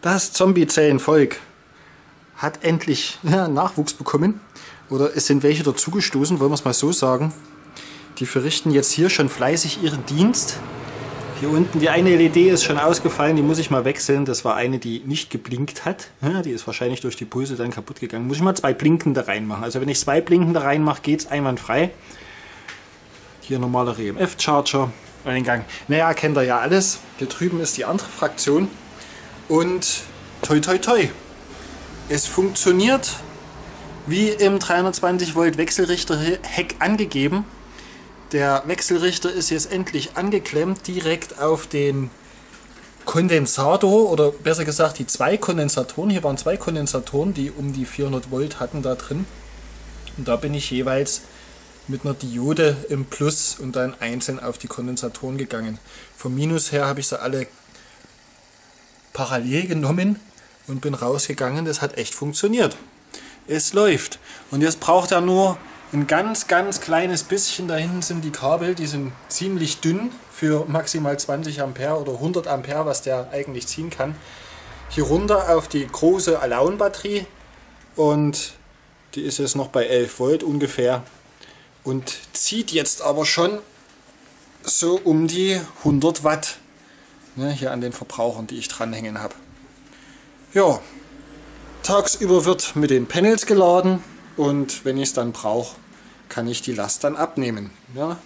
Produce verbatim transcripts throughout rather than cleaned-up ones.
Das Zombie-Zellenvolk hat endlich ja, Nachwuchs bekommen. Oder es sind welche dazugestoßen, wollen wir es mal so sagen. Die verrichten jetzt hier schon fleißig ihren Dienst. Hier unten die eine L E D ist schon ausgefallen, die muss ich mal wechseln. Das war eine, die nicht geblinkt hat. Ja, die ist wahrscheinlich durch die Pulse dann kaputt gegangen. Muss ich mal zwei blinkende reinmachen. Also wenn ich zwei blinkende reinmache, geht es einwandfrei. Hier normaler E M F-Charger. Eingang. Naja, kennt ihr ja alles. Hier drüben ist die andere Fraktion. Und toi toi toi. Es funktioniert wie im dreihundertzwanzig Volt Wechselrichter-Heck angegeben. Der Wechselrichter ist jetzt endlich angeklemmt, direkt auf den Kondensator, oder besser gesagt die zwei Kondensatoren. Hier waren zwei Kondensatoren, die um die vierhundert Volt hatten da drin. Und da bin ich jeweils mit einer Diode im Plus und dann einzeln auf die Kondensatoren gegangen. Vom Minus her habe ich sie alle parallel genommen und bin rausgegangen. Das hat echt funktioniert. Es läuft. Und jetzt braucht er nur ein ganz, ganz kleines bisschen. Da hinten sind die Kabel, die sind ziemlich dünn für maximal zwanzig Ampere oder hundert Ampere, was der eigentlich ziehen kann. Hier runter auf die große Alaun-Batterie und die ist jetzt noch bei elf Volt ungefähr und zieht jetzt aber schon so um die hundert Watt, ne, hier an den Verbrauchern, die ich dranhängen habe. Ja, tagsüber wird mit den Panels geladen. Und wenn ich es dann brauche, kann ich die Last dann abnehmen. Ja.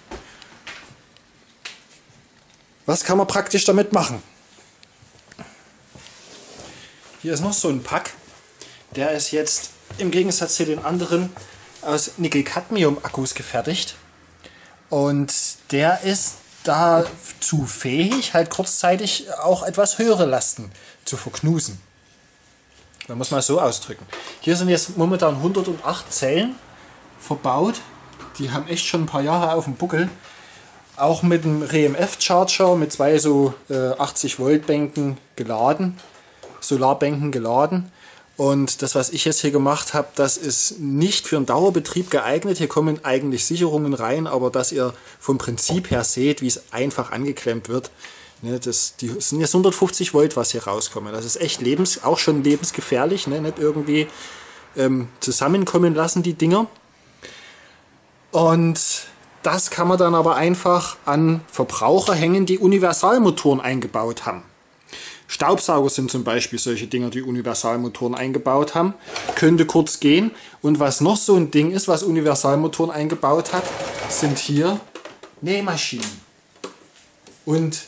Was kann man praktisch damit machen? Hier ist noch so ein Pack. Der ist jetzt im Gegensatz zu den anderen aus Nickel-Cadmium-Akkus gefertigt. Und der ist dazu fähig, halt kurzzeitig auch etwas höhere Lasten zu verknusen. Man muss mal so ausdrücken. Hier sind jetzt momentan hundertacht Zellen verbaut. Die haben echt schon ein paar Jahre auf dem Buckel. Auch mit einem E M F-Charger mit zwei so äh, achtzig Volt Bänken geladen. Solarbänken geladen. Und das, was ich jetzt hier gemacht habe, das ist nicht für einen Dauerbetrieb geeignet. Hier kommen eigentlich Sicherungen rein, aber dass ihr vom Prinzip her seht, wie es einfach angeklemmt wird. Ne, das, die das sind jetzt hundertfünfzig Volt, was hier rauskommen. Das ist echt lebens, auch schon lebensgefährlich. Ne? Nicht irgendwie ähm, zusammenkommen lassen, die Dinger. Und das kann man dann aber einfach an Verbraucher hängen, die Universalmotoren eingebaut haben. Staubsauger sind zum Beispiel solche Dinger, die Universalmotoren eingebaut haben. Könnte kurz gehen. Und was noch so ein Ding ist, was Universalmotoren eingebaut hat, sind hier Nähmaschinen. Und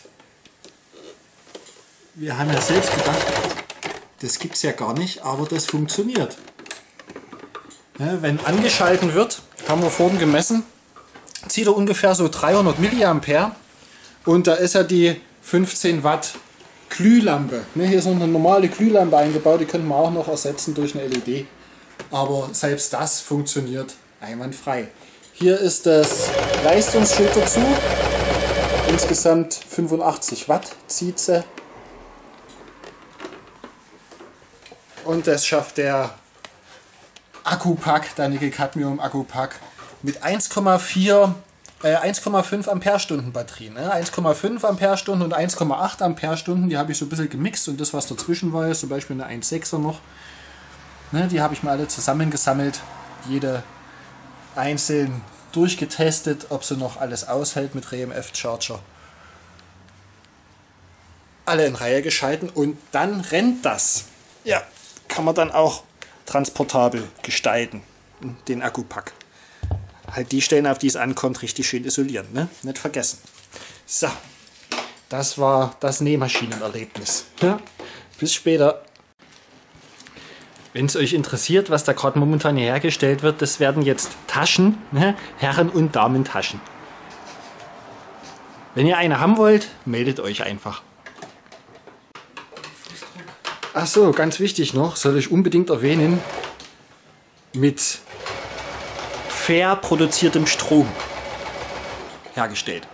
wir haben ja selbst gedacht, das gibt es ja gar nicht, aber das funktioniert. Ja, wenn angeschalten wird, haben wir vorhin gemessen, zieht er ungefähr so dreihundert Milliampere und da ist ja die fünfzehn Watt Glühlampe. Ne, hier ist noch eine normale Glühlampe eingebaut, die könnten wir auch noch ersetzen durch eine L E D. Aber selbst das funktioniert einwandfrei. Hier ist das Leistungsschild dazu. Insgesamt fünfundachtzig Watt zieht sie. Und das schafft der Akkupack, der Nickel-Cadmium-Akkupack mit eins Komma vier, äh, eins Komma fünf Ampere-Stunden Batterien. Ne? eins Komma fünf Ampere-Stunden und eins Komma acht Ampere-Stunden, die habe ich so ein bisschen gemixt und das, was dazwischen war, ist zum Beispiel eine eins Komma sechser noch. Ne? Die habe ich mal alle zusammengesammelt, jede einzeln durchgetestet, ob sie noch alles aushält mit E M F-Charger. Alle in Reihe geschalten und dann rennt das. Ja, kann man dann auch transportabel gestalten, den Akkupack. Halt die Stellen, auf die es ankommt, richtig schön isolieren, ne? Nicht vergessen. So, das war das Nähmaschinenerlebnis. Ja, bis später. Wenn es euch interessiert, was da gerade momentan hier hergestellt wird, das werden jetzt Taschen, ne? Herren- und Damentaschen. Wenn ihr eine haben wollt, meldet euch einfach. Ach so, ganz wichtig noch, soll ich unbedingt erwähnen, mit fair produziertem Strom hergestellt.